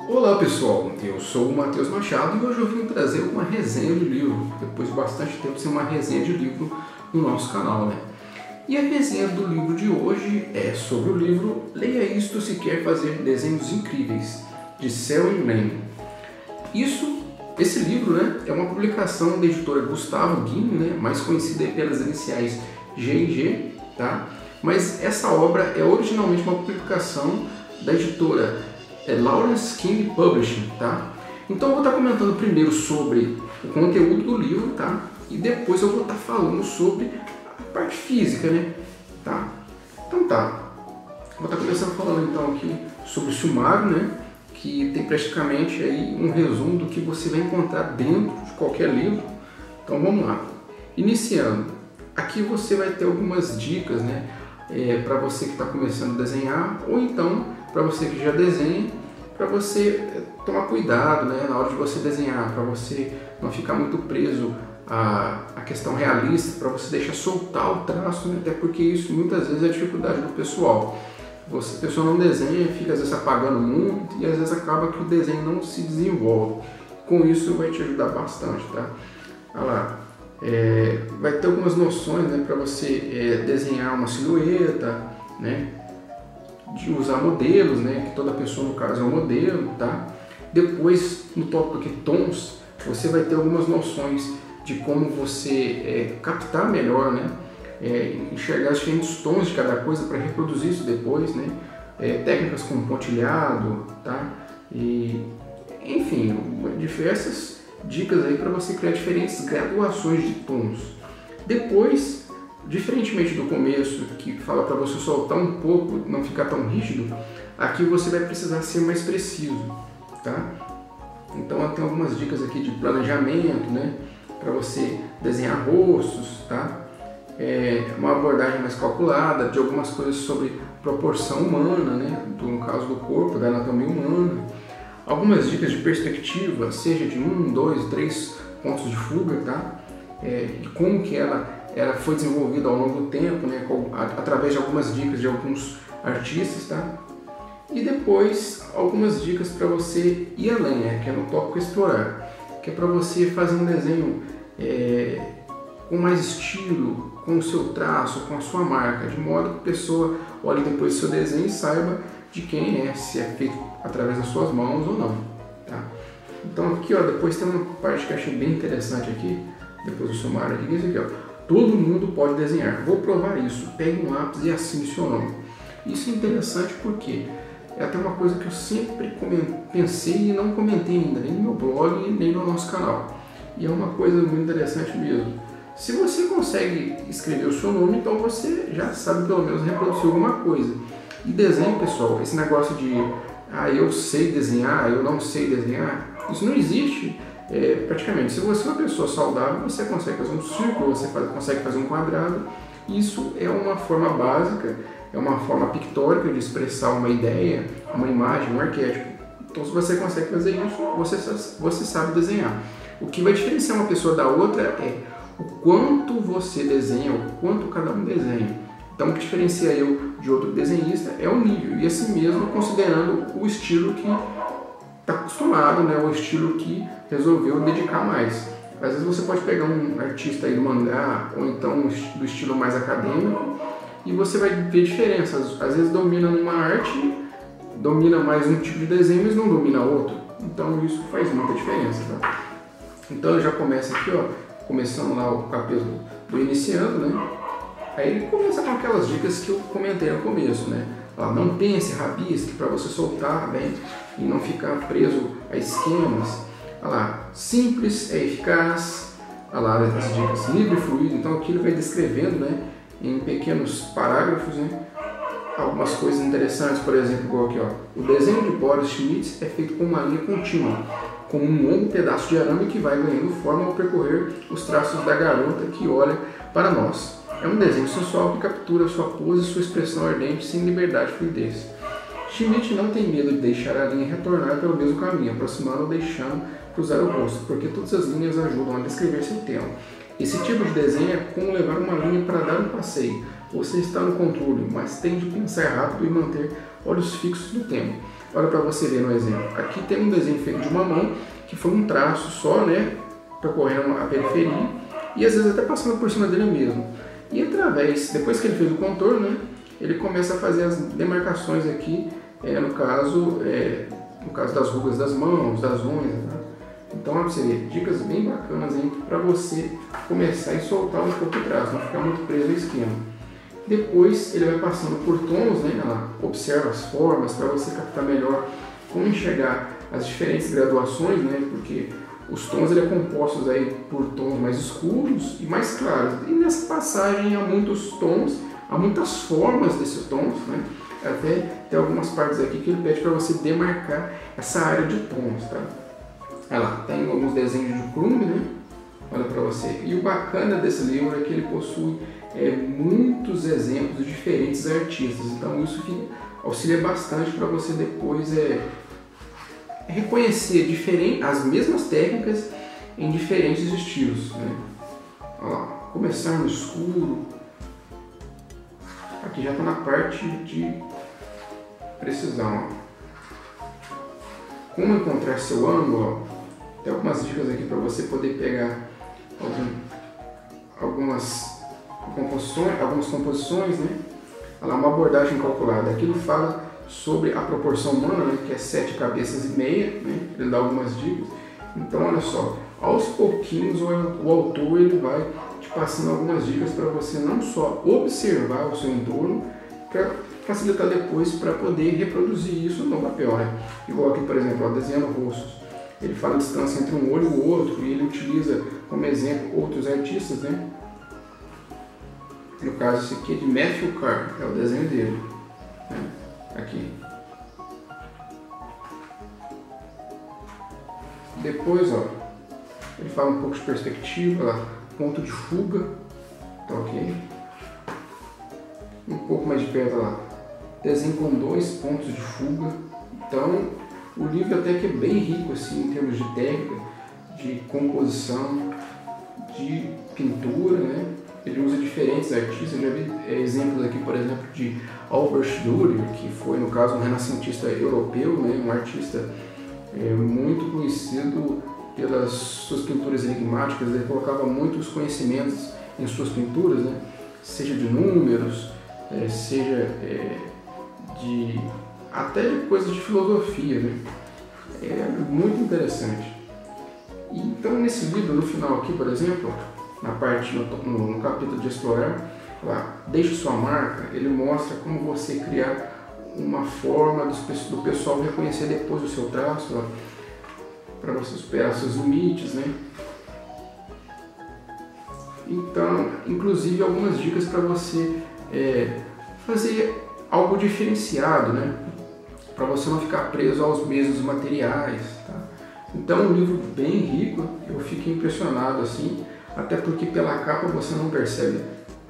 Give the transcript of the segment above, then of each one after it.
Olá pessoal, eu sou o Matheus Machado e hoje eu vim trazer uma resenha de livro, depois de bastante tempo sem uma resenha de livro no nosso canal, né? E a resenha do livro de hoje é sobre o livro Leia Isto Se Quer Fazer Desenhos Incríveis, de Selwyn Lane. Esse livro, né, é uma publicação da editora Gustavo Guin, né, mais conhecida pelas iniciais G&G, tá? Mas essa obra é originalmente uma publicação da editora Lawrence King Publishing, tá? Então eu vou estar comentando primeiro sobre o conteúdo do livro, tá? E depois eu vou estar falando sobre a parte física, né? Tá? Então tá. Vou estar começando falando então aqui sobre o sumário, né? Que tem praticamente aí um resumo do que você vai encontrar dentro de qualquer livro. Então vamos lá. Iniciando. Aqui você vai ter algumas dicas, né? Para você que está começando a desenhar, ou então para você que já desenha, para você tomar cuidado, né, na hora de você desenhar, para você não ficar muito preso à questão realista, para você deixar soltar o traço, né, até porque isso muitas vezes é a dificuldade do pessoal. A pessoa não desenha, fica às vezes apagando muito e às vezes acaba que o desenho não se desenvolve. Com isso vai te ajudar bastante, tá? Olha lá. Vai ter algumas noções, né, para você desenhar uma silhueta, né, de usar modelos, né, que toda pessoa no caso é um modelo, tá? Depois no tópico aqui tons, você vai ter algumas noções de como você captar melhor, né, enxergar os diferentes tons de cada coisa para reproduzir isso depois, né, técnicas como pontilhado, tá? E enfim, diversas dicas aí para você criar diferentes graduações de tons. Depois, diferentemente do começo, que fala para você soltar um pouco, não ficar tão rígido, aqui você vai precisar ser mais preciso, tá? Então tem algumas dicas aqui de planejamento, né, para você desenhar rostos, tá? Uma abordagem mais calculada de algumas coisas sobre proporção humana, né, no caso do corpo, da anatomia humana. Algumas dicas de perspectiva, seja de 1, 2, 3 pontos de fuga, tá? De como que ela foi desenvolvida ao longo do tempo, né? Através de algumas dicas de alguns artistas, tá? E depois algumas dicas para você ir além, né? Que é no tópico explorar, que é para você fazer um desenho com mais estilo, com o seu traço, com a sua marca, de modo que a pessoa olhe depois do seu desenho e saiba de quem é, se é feito através das suas mãos ou não, tá? Então aqui, ó, depois tem uma parte que eu achei bem interessante aqui, depois do sumário aqui, isso aqui, ó. Todo mundo pode desenhar, vou provar isso, pegue um lápis e assine seu nome. Isso é interessante porque é até uma coisa que eu sempre pensei e não comentei ainda, nem no meu blog, nem no nosso canal. E é uma coisa muito interessante mesmo. Se você consegue escrever o seu nome, então você já sabe pelo menos reproduzir alguma coisa. E desenho, pessoal, esse negócio de eu sei desenhar, eu não sei desenhar, isso não existe praticamente. Se você é uma pessoa saudável, você consegue fazer um círculo, você consegue fazer um quadrado. Isso é uma forma básica, é uma forma pictórica de expressar uma ideia, uma imagem, um arquétipo. Então, se você consegue fazer isso, você sabe desenhar. O que vai diferenciar uma pessoa da outra é o quanto você desenha, o quanto cada um desenha. Então, o que diferencia eu de outro desenhista é o nível, e assim mesmo considerando o estilo que está acostumado, né, o estilo que resolveu dedicar mais. Às vezes você pode pegar um artista aí do mangá, ou então do estilo mais acadêmico, e você vai ver diferenças. Às vezes domina numa arte, domina mais um tipo de desenho, mas não domina outro. Então isso faz muita diferença, tá? Então eu já começo aqui, ó, começando lá o capítulo do iniciando, né? Aí ele começa com aquelas dicas que eu comentei no começo, né? Não pense, rabisque, para você soltar bem e não ficar preso a esquemas. Olha lá, simples é eficaz. Olha lá as dicas, livre e fluido. Então aqui ele vai descrevendo, né, em pequenos parágrafos, né, algumas coisas interessantes. Por exemplo, igual aqui, ó, o desenho de Boris Schmidt é feito com uma linha contínua, como um longo pedaço de arame que vai ganhando forma ao percorrer os traços da garota que olha para nós. É um desenho sensual que captura sua pose e sua expressão ardente sem liberdade e fluidez. Schmidt não tem medo de deixar a linha retornar pelo mesmo caminho, aproximando ou deixando cruzar o rosto, porque todas as linhas ajudam a descrever seu tema. Esse tipo de desenho é como levar uma linha para dar um passeio, Você está no controle, mas tem de pensar rápido e manter olhos fixos no tempo. Olha para você ver no exemplo. Aqui tem um desenho feito de uma mão, que foi um traço só, né, percorrendo a periferia e às vezes até passando por cima dele mesmo. E depois que ele fez o contorno, né, ele começa a fazer as demarcações aqui, no caso das rugas das mãos, das unhas, tá? Então, olha pra você ver, dicas bem bacanas para você começar e soltar um pouco o traço, não ficar muito preso ao esquema. Depois ele vai passando por tons, né? Ela observa as formas para você captar melhor como enxergar as diferentes graduações, né? Porque os tons ele é compostos aí por tons mais escuros e mais claros. E nessa passagem há muitos tons, há muitas formas desses tons, né? Até tem algumas partes aqui que ele pede para você demarcar essa área de tons, tá? Olha lá, tem alguns desenhos de Crumb, né? Olha para você. E o bacana desse livro é que ele possui muitos exemplos de diferentes artistas. Então isso auxilia bastante para você depois reconhecer as mesmas técnicas em diferentes estilos, né? Olha lá, começar no escuro. Aqui já está na parte de precisão. Ó. Como encontrar seu ângulo? Ó. Tem algumas dicas aqui para você poder pegar algumas composições, né? Olha lá, uma abordagem calculada. Aqui ele fala sobre a proporção humana, né? Que é 7 cabeças e meia, né? Ele dá algumas dicas. Então, olha só, aos pouquinhos o autor ele vai te passando algumas dicas para você não só observar o seu entorno, para facilitar depois para poder reproduzir isso no papel, né? Igual aqui, por exemplo, ó, desenhando rostos. Ele fala a distância entre um olho e o outro e ele utiliza como exemplo outros artistas, né? No caso, esse aqui é de Matthew Carr, é o desenho dele, né? Aqui. Depois, ó, ele fala um pouco de perspectiva, lá, ponto de fuga, tá ok? Um pouco mais de perto lá, desenho com 2 pontos de fuga. Então, o livro até que é bem rico assim, em termos de técnica, de composição, de pintura, né? Ele usa diferentes artistas. Eu já vi exemplos aqui, por exemplo, de Albert Dürer, que foi, no caso, um renascentista europeu, né? Um artista muito conhecido pelas suas pinturas enigmáticas. Ele colocava muitos conhecimentos em suas pinturas, né? Seja de números, seja até de coisas de filosofia, né? É muito interessante. Então, nesse livro, no final aqui, por exemplo, na parte, no capítulo de explorar, lá, deixe sua marca, ele mostra como você criar uma forma do pessoal reconhecer depois o seu traço, para você superar seus limites, né? Então, inclusive algumas dicas para você fazer algo diferenciado, né? Para você não ficar preso aos mesmos materiais, tá? Então, um livro bem rico, eu fiquei impressionado assim, até porque pela capa você não percebe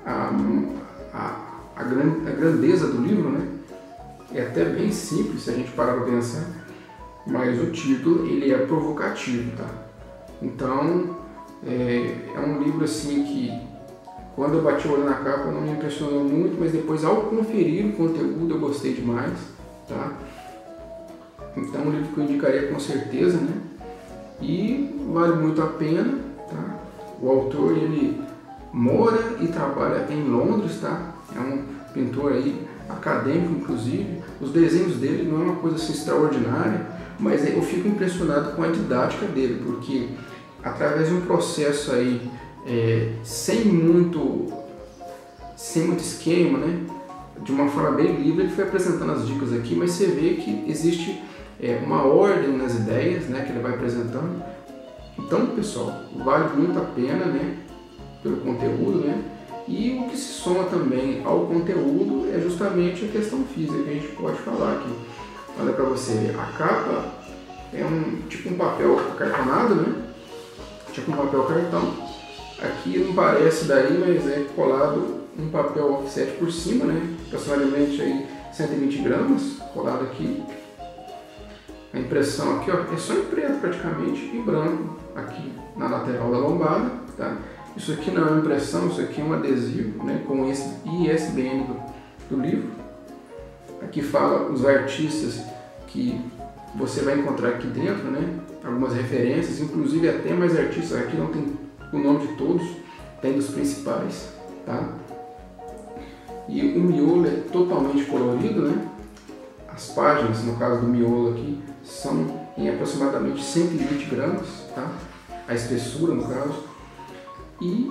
a grandeza do livro, né? É até bem simples se a gente parar para pensar, mas o título ele é provocativo, tá? Então, é um livro assim que quando eu bati o olho na capa não me impressionou muito, mas depois ao conferir o conteúdo eu gostei demais, tá? Então, é um livro que eu indicaria com certeza, né? E vale muito a pena, tá? O autor, ele mora e trabalha em Londres, tá? É um pintor aí, acadêmico inclusive. Os desenhos dele não é uma coisa assim extraordinária, mas eu fico impressionado com a didática dele, porque através de um processo aí, sem muito esquema, né? De uma forma bem livre, ele foi apresentando as dicas aqui, mas você vê que existe uma ordem nas ideias, né, que ele vai apresentando. Então, pessoal, vale muito a pena, né, pelo conteúdo, né, e o que se soma também ao conteúdo é justamente a questão física que a gente pode falar aqui. Olha para você ver, a capa é tipo um papel cartonado, né, tipo um papel cartão. Aqui não parece daí, mas é colado um papel offset por cima, né, aproximadamente aí 120 gramas, colado aqui. A impressão aqui, ó, é só em preto praticamente e branco aqui na lateral da lombada, tá? Isso aqui não é uma impressão, isso aqui é um adesivo, né, com esse ISBN do livro. Aqui fala os artistas que você vai encontrar aqui dentro, né, algumas referências, inclusive até mais artistas. Aqui não tem o nome de todos, tem dos principais, tá? E o miolo é totalmente colorido, né? As páginas, no caso do miolo aqui, são em aproximadamente 120 gramas, tá? A espessura, no caso. E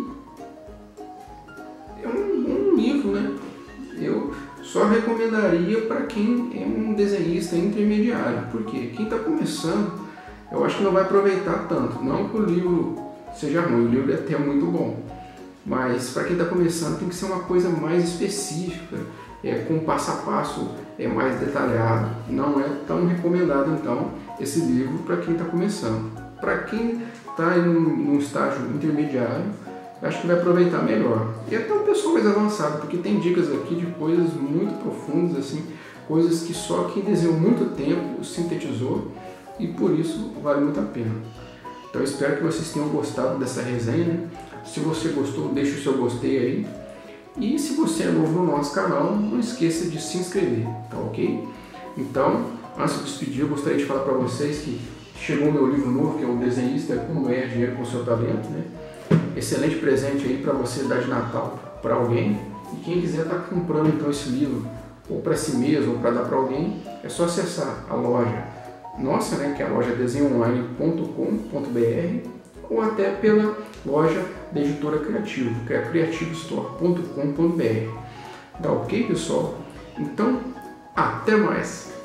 é um livro, né? Eu só recomendaria para quem é um desenhista intermediário, porque quem está começando, eu acho que não vai aproveitar tanto. Não que o livro seja ruim, o livro é até muito bom, mas para quem está começando tem que ser uma coisa mais específica, com passo a passo mais detalhado. Não é tão recomendado então esse livro para quem está começando. Para quem está num estágio intermediário, acho que vai aproveitar melhor. E até o pessoal mais avançado, porque tem dicas aqui de coisas muito profundas, assim, coisas que só quem desenhou muito tempo sintetizou, e por isso vale muito a pena. Então eu espero que vocês tenham gostado dessa resenha, né? Se você gostou, deixe o seu gostei aí. E se você é novo no nosso canal, não esqueça de se inscrever, tá ok? Então, antes de despedir, eu gostaria de falar para vocês que chegou o meu livro novo, que é o Desenhista Como Ganhar Dinheiro com o Seu Talento, né? Excelente presente aí para você dar de Natal para alguém. E quem quiser estar comprando então esse livro, ou para si mesmo, ou para dar para alguém, é só acessar a loja nossa, né, que é a loja desenhoonline.com.br, ou até pela loja da Editora Criativo, que é creativostore.com.br. Tá ok, pessoal? Então, até mais!